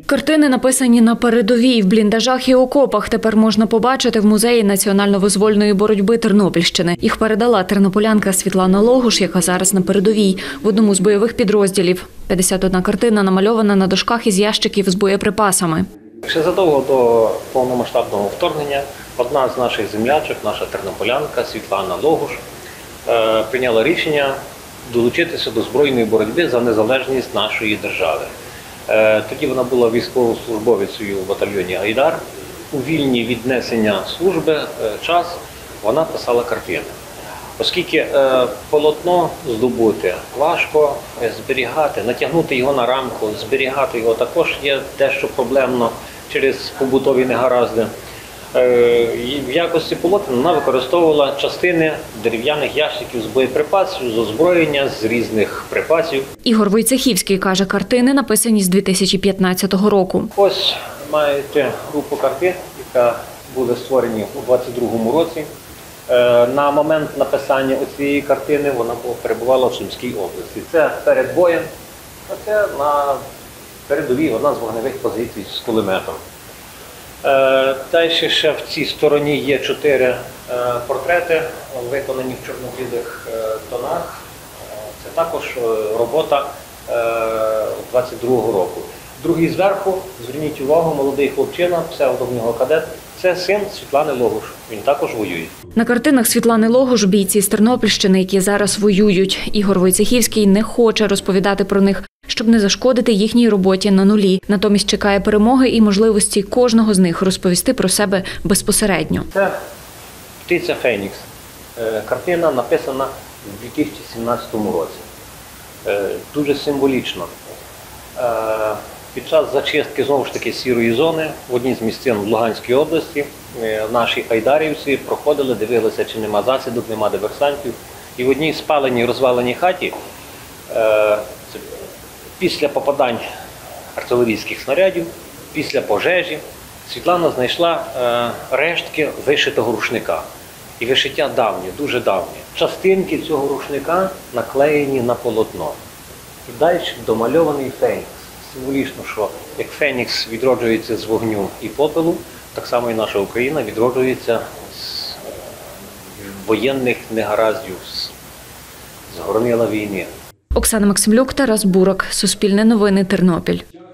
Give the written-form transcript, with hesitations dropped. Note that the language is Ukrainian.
Картини, написані на передовій, в бліндажах і окопах, тепер можна побачити в Музеї національно-визвольної боротьби Тернопільщини. Їх передала тернополянка Світлана Логуш, яка зараз на передовій, в одному з бойових підрозділів. 51 картина намальована на дошках із ящиків з боєприпасами. Ще задовго до повномасштабного вторгнення одна з наших землячок, наша тернополянка Світлана Логуш, прийняла рішення долучитися до збройної боротьби за незалежність нашої держави. Тоді вона була військовослужбовицею в батальйоні «Айдар». У вільні від несення служби час вона писала картини. Оскільки полотно здобути важко, зберігати, натягнути його на рамку, зберігати його також є дещо проблемно через побутові негаразди. В якості полотна вона використовувала частини дерев'яних ящиків з боєприпасів, з озброєння, з різних припасів. Ігор Войцехівський каже, картини написані з 2015 року. Ось маєте групу картин, яка були створені у 2022 році. На момент написання цієї картини вона перебувала в Сумській області. Це перед боєм, а це на передовій одна з вогневих позицій з кулеметом. Далі ще в цій стороні є 4 портрети, виконані в чорно-білих тонах. Це також робота 22-го року. Другий зверху, зверніть увагу, молодий хлопчина, псевдо в нього кадет. Це син Світлани Логуш, він також воює. На картинах Світлани Логуш бійці з Тернопільщини, які зараз воюють. Ігор Войцехівський не хоче розповідати про них, щоб не зашкодити їхній роботі на нулі. Натомість чекає перемоги і можливості кожного з них розповісти про себе безпосередньо. Це птиця Фенікс. Картина написана в 2017 році. Дуже символічно. Під час зачистки, знову ж таки, сірої зони в одній з місцин в Луганській області наші айдарівці проходили, дивилися, чи нема засідок, нема диверсантів. І в одній спаленій, розваленій хаті після попадань артилерійських снарядів, після пожежі, Світлана знайшла рештки вишитого рушника. І вишиття давнє, дуже давнє. Частинки цього рушника наклеєні на полотно. І далі домальований фенікс. Символічно, що як фенікс відроджується з вогню і попелу, так само і наша Україна відроджується з воєнних негараздів, з горнила війни. Оксана Максимлюк, Тарас Бурак. Суспільне новини, Тернопіль.